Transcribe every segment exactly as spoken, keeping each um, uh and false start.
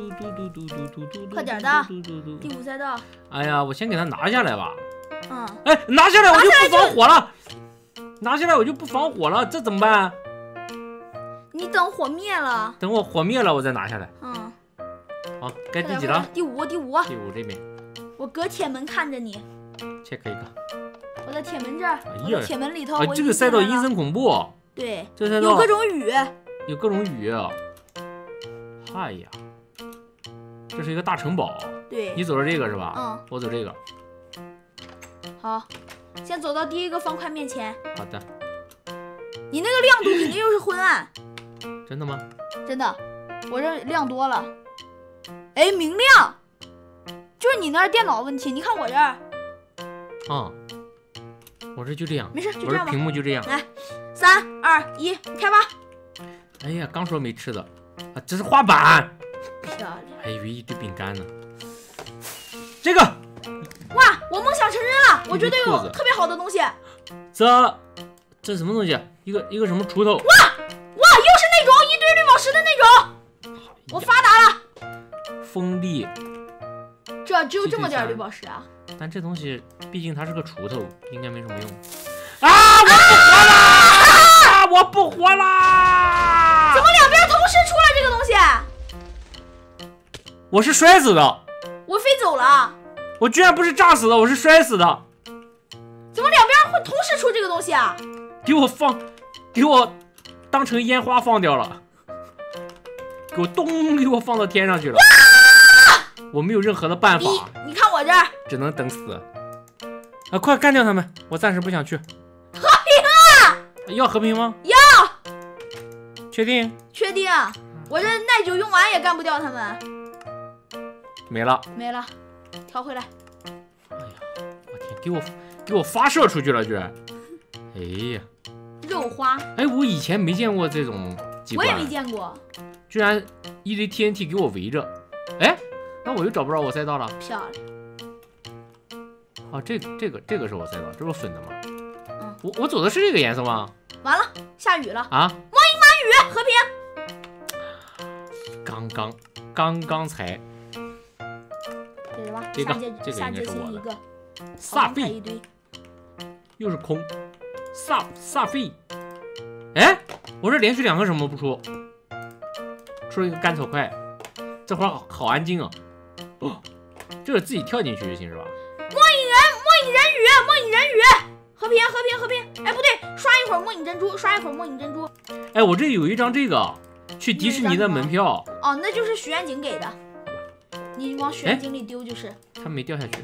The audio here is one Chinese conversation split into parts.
嘟嘟嘟嘟嘟嘟嘟， 快点的，第五赛道。 哎呀，我先给它拿下来吧。 嗯。 哎，拿下来我就不防火了，拿下来我就不防火了，这怎么办？ 你等火灭了。 等我火灭了，我再拿下来。 嗯。 好，该第几了？ 第五，第五。 第五这边。 我隔铁门看着你。 check 一个。 我在铁门这儿。我在铁门里头。 啊，这个赛道阴森恐怖。 对。 这赛道有各种雨。 有各种雨。哎呀，这是一个大城堡。 对。 你走着这个是吧？ 嗯。 我走这个。 好，先走到第一个方块面前。 好的。 你那个亮度肯定又是昏暗。 真的吗？ 真的，我这亮多了。哎，明亮，就是你那儿电脑问题。你看我这儿。 啊。我这就这样。 没事，就这样吧。 我这屏幕就这样。 来，三二一，开吧。 哎呀，刚说没吃的啊，这是滑板。 漂亮。 还以为一堆饼干呢。这个。 哇，我梦想成真了！我觉得有特别好的东西。 这这什么东西？一个一个什么锄头？哇哇，又是那种一堆绿宝石的那种。我发达了。 锋利。 这只有这么点绿宝石啊！ 但这东西毕竟它是个锄头，应该没什么用。啊！我不活啦！啊！我不活啦！ 怎么两边同时出来这个东西？ 我是摔死的。 我飞走了。 我居然不是炸死的，我是摔死的。 怎么两边会同时出这个东西啊？ 给我放，给我当成烟花放掉了，给我咚，给我放到天上去了。我没有任何的办法。 你你看我这儿， 只能等死。啊，快干掉他们！我暂时不想去。 和平啊！ 要和平吗？ 要。 确定？ 确定。我这耐久用完也干不掉他们。 没了。 没了。调回来。 哎呀，我天，给我给我发射出去了，居然！哎呀， 肉花。哎， 我以前没见过这种机关。 我也没见过。 居然一堆 T N T 给我围着。哎，那我又找不着我赛道了。 漂亮。 啊，这个这个这个是我赛道，这不粉的吗？ 嗯。 我我走的是这个颜色吗？ 完了，下雨了。 啊！ 摸一满雨，和平。刚刚刚刚才。 对的吧？ 这个这个应该是我的。萨费，又是空。萨萨费，哎，我这连续两个什么不出？出了一个甘草块，这会儿好好安静啊。哦，这个自己跳进去就行是吧？ 末影人，末影人雨，末影人雨，和平和平和平。哎，不对，刷一会儿末影珍珠，刷一会儿末影珍珠。 哎，我这有一张这个去迪士尼的门票。 哦，那就是许愿井给的。你往许愿井里丢就是。 它没掉下去。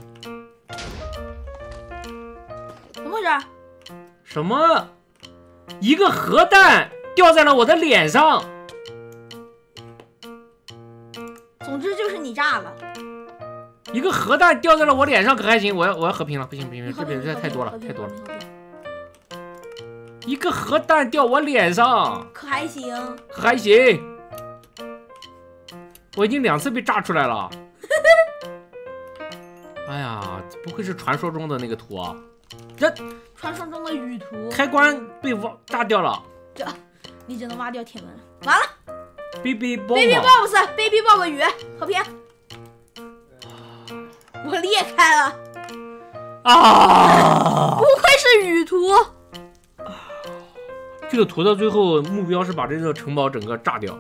怎么回事？ 什么？一个核弹掉在了我的脸上。 总之就是你炸了。 一个核弹掉在了我脸上，可还行？我要我要和平了，不行不行，这边这太多了，太多了。一个核弹掉我脸上， 可还行？ 可还行？我已经两次被炸出来了。哎呀，不愧是传说中的那个图啊！这传说中的雨图， 开关被挖炸掉了。 这，你只能挖掉铁门了。完了 ，baby bob baby bob，baby bob 雨和平。我裂开了啊！ 不愧是雨图。 这个图到最后目标是把这个城堡整个炸掉。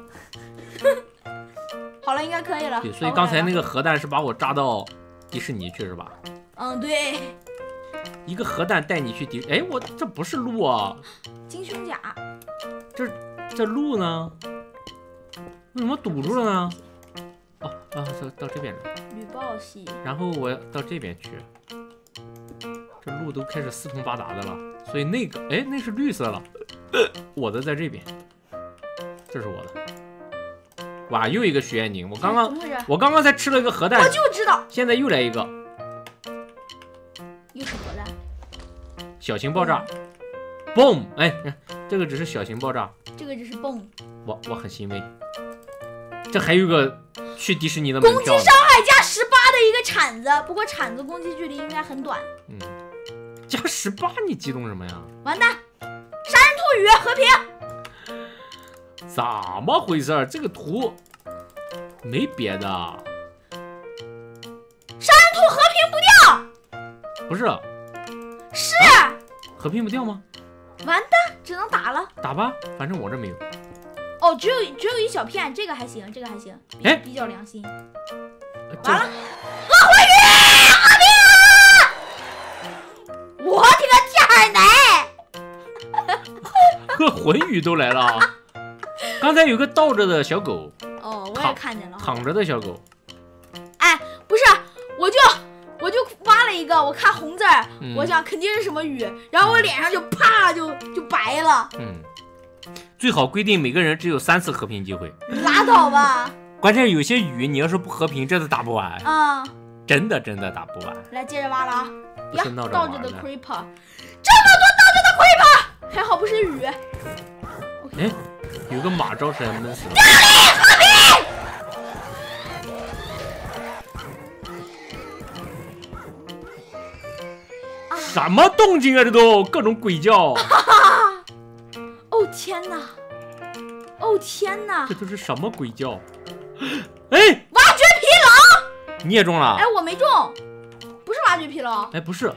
好了，应该可以了。 对，所以刚才那个核弹是把我炸到迪士尼去是吧？ 嗯，对。 一个核弹带你去迪，哎，我这不是路啊。 金胸甲。 这这路呢？为什么堵住了呢？哦啊，到到这边来。 吕豹系。然后我要到这边去。这路都开始四通八达的了，所以那个，哎，那是绿色了。我的在这边，这是我的。哇，又一个许愿井！我刚刚我刚刚才吃了一个核弹， 我就知道。 现在又来一个， 又是核弹。 小型爆炸 ，boom！ 哎，这个只是小型爆炸， 这个只是 boom。 我我很欣慰。这还有个去迪士尼的门票， 攻击伤害加十八的一个铲子，不过铲子攻击距离应该很短。 嗯，加十八，你激动什么呀？ 完蛋！杀人兔雨和平。 怎么回事？这个图没别的。 杀人兔和平不掉， 不是， 是、 啊、和平不掉吗？ 完蛋，只能打了。 打吧，反正我这没有。 哦，只有只有一小片，这个还行，这个还行，比哎， 比较良心。 完了，恶魂鱼，和平！我的个天奶！ 恶魂鱼都来了。刚才有个倒着的小狗。 哦，我也看见了。 躺着的小狗。 哎，不是，我就我就挖了一个，我看红字儿， 嗯、 我想肯定是什么鱼，然后我脸上就啪就就白了。 嗯。最好规定每个人只有三次和平机会。 拉倒吧！ 关键有些鱼你要是不和平，真的打不完啊！ 真的真的打不完。 来，接着挖了啊！呀，倒着的 creeper， 这么多倒着的 creeper， 还好不是鱼。 哎，有个马招式还闷死了。 和平！ 什么动静啊？这都各种鬼叫。 哦天哪！哦天哪！ 这都是什么鬼叫？哎， 挖掘疲劳！ 你也中了？ 哎，我没中，不是挖掘疲劳。 哎，不是。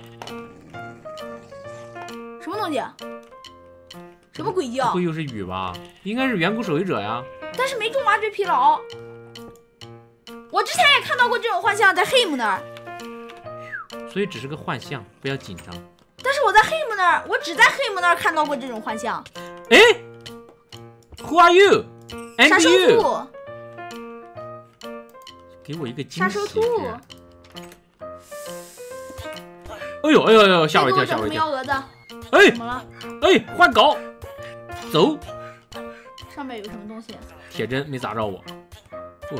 什么东西？什么鬼叫？ 不会又是雨吧？应该是远古守卫者呀。 但是没中挖掘疲劳。我之前也看到过这种幻象，在黑姆那儿。 所以只是个幻象，不要紧张。 但是我在黑姆那儿，我只在黑姆那儿看到过这种幻象。 哎 ，Who are you？ 杀手兔。 给我一个惊喜！ 杀手兔。 哎呦哎呦哎呦，吓我一跳，吓我一跳！ 幺蛾子。 哎， 怎么了？ 哎，换稿，走。 上面有什么东西？ 铁针没砸着我。哦，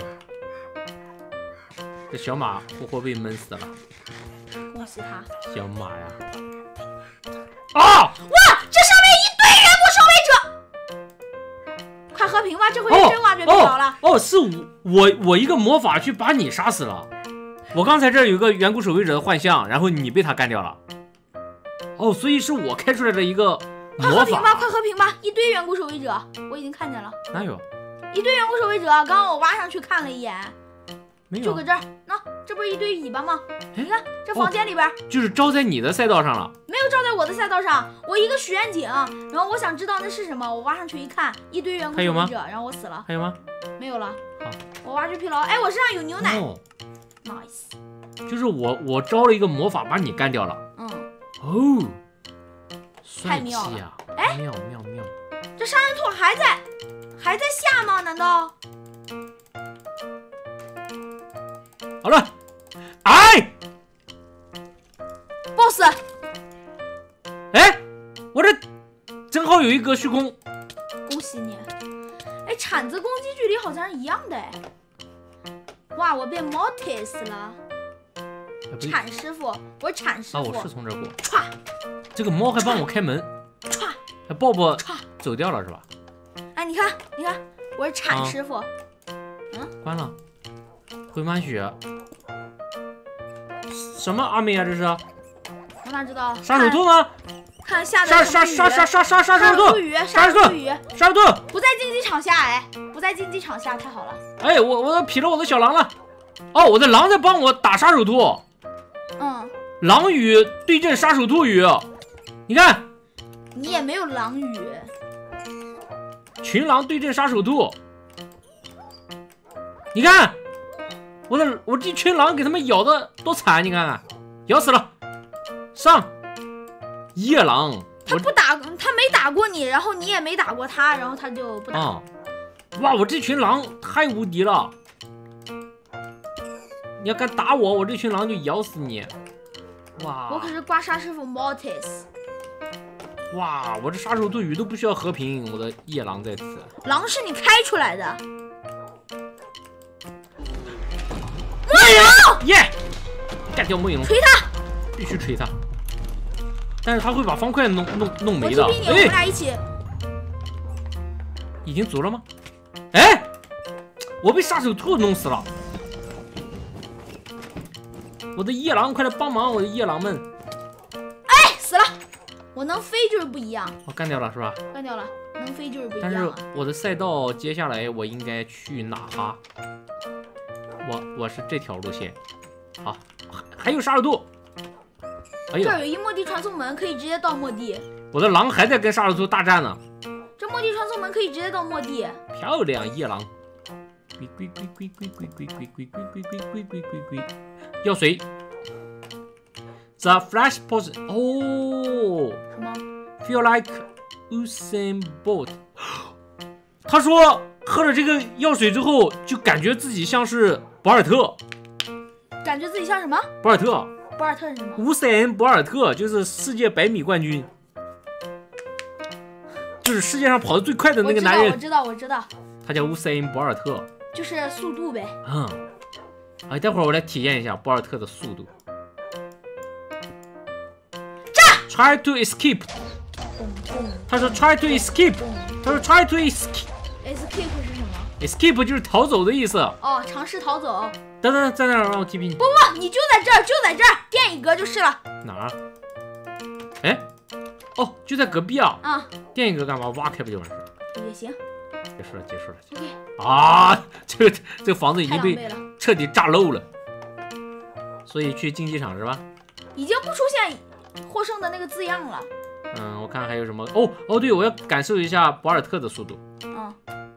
这小马活活被闷死了。 恭喜他！ 小马呀！啊！ 哇，这上面一堆远古守卫者！快和平吧，这回是真挖掘疲劳了。 哦，哦是我我我一个魔法去把你杀死了。我刚才这儿有个远古守卫者的幻象，然后你被他干掉了。哦，所以是我开出来的一个魔法。 快和平吧，快和平吧！一堆远古守卫者，我已经看见了。 哪有？ 一堆远古守卫者，刚刚我挖上去看了一眼。 没有， 就搁这儿，那这不是一堆尾巴吗？你看这房间里边、哦， 就是招在你的赛道上了。 没有招在我的赛道上，我一个许愿井，然后我想知道那是什么，我挖上去一看，一堆远古守卫者，然后我死了。 还有吗？ 没有了。 好， 我挖掘疲劳。哎，我身上有牛奶。 哦、 nice。 就是我我招了一个魔法把你干掉了。 嗯。 哦， 太妙了呀！ 哎， 妙妙妙！ 这杀人兔还在还在下吗？难道？ 好了，哎 ，boss， 哎，我这正好有一格虚空， 恭喜你！哎，铲子攻击距离好像是一样的哎。哇，我变 Mortis 了，铲师傅，我是铲师傅。 啊，我是从这儿过。 歘， 这个猫还帮我开门。 歘， 还抱抱走掉了是吧？ 哎，你看，你看，我是铲师傅。 啊、 嗯， 关了。回满血，什么阿美啊？这是？ 我哪知道？ 杀手兔吗？ 看下杀杀杀杀杀杀杀手兔！ 鱼， 杀手兔鱼， 杀手兔！ 不在竞技场下，哎，不在竞技场下，太好了。 哎，我我劈了我的小狼了。哦，我的狼在帮我打杀手兔。 嗯。 狼语对阵杀手兔语，你看。 你也没有狼语。 群狼对阵杀手兔。你看。我的我这群狼给他们咬的多惨，你看看，咬死了。上夜狼， 他不打，他没打过你，然后你也没打过他，然后他就不打。 啊、嗯！哇，我这群狼太无敌了！你要敢打我，我这群狼就咬死你！哇！ 我可是刮痧师傅 Mortis。 哇，我这杀手兔语都不需要和平，我的夜狼在此。 狼是你开出来的。 梦影耶！干掉梦影龙， 锤他！ 必须锤他！但是他会把方块弄弄弄没的。 我你，我们俩一起。 已经走了吗？哎，我被杀手兔弄死了！我的夜狼，快来帮忙！我的夜狼们！ 哎，死了！我能飞就是不一样。 我、哦、干掉了是吧？ 干掉了，能飞就是不一样、 但啊。 是我的赛道接下来我应该去哪哈？ 我我是这条路线。好，还有沙尔杜。哎呦， 这儿有一末地传送门，可以直接到末地。 我的狼还在跟沙尔杜大战呢。 这末地传送门可以直接到末地。 漂亮，夜狼。龟龟龟龟龟龟龟龟龟龟龟龟龟龟龟龟。药水。The flash pose。哦。 什么 ？Feel like Usain Bolt。他说喝了这个药水之后，就感觉自己像是博尔特。 感觉自己像什么？ 博尔特。 博尔特是什么？ 乌塞恩·博尔特就是世界百米冠军，就是世界上跑得最快的那个男人。 我知道，我知道，我知道。他叫乌塞恩·博尔特。 就是速度呗。 嗯。哎，待会儿我来体验一下博尔特的速度。 炸 ！Try to escape。他说 try to escape。他说 try to escape。 escape 是什么 ？escape 就是逃走的意思。 哦，尝试逃走。 等等，在那儿让我 T P 你。 不不，你就在这儿，就在这儿，电一格就是了。 哪儿？哎，哦，就在隔壁啊。 啊。 电一格干嘛？挖开不就完事？ 也行。 结束了，结束了。 OK。 啊，这个这个房子已经被彻底炸漏了。所以去竞技场是吧？ 已经不出现获胜的那个字样了。 嗯，我看还有什么？哦哦，对，我要感受一下博尔特的速度。 嗯。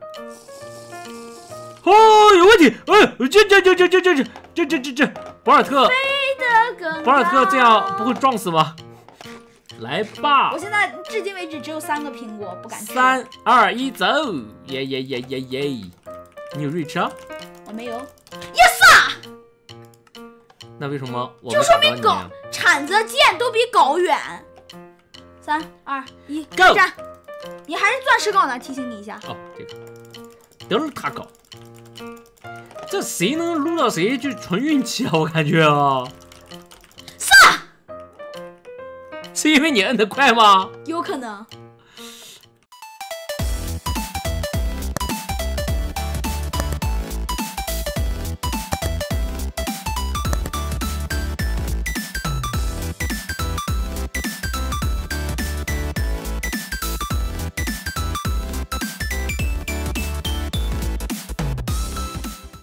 哦，有问题！哎，这这这这这这这这这这，博尔特，博尔特这样不会撞死吗？来吧！ 我现在至今为止只有三个苹果，不敢吃。 三二一，走！耶耶耶耶耶！你有瑞车？ 我没有。Yes！ 那为什么我就说明狗铲子剑都比狗远。三二一，开战！你还是钻石镐呢，提醒你一下。 哦，这个德尔塔镐。这谁能撸到谁就纯运气啊！我感觉啊， 杀！ 是因为你摁得快吗？ 有可能。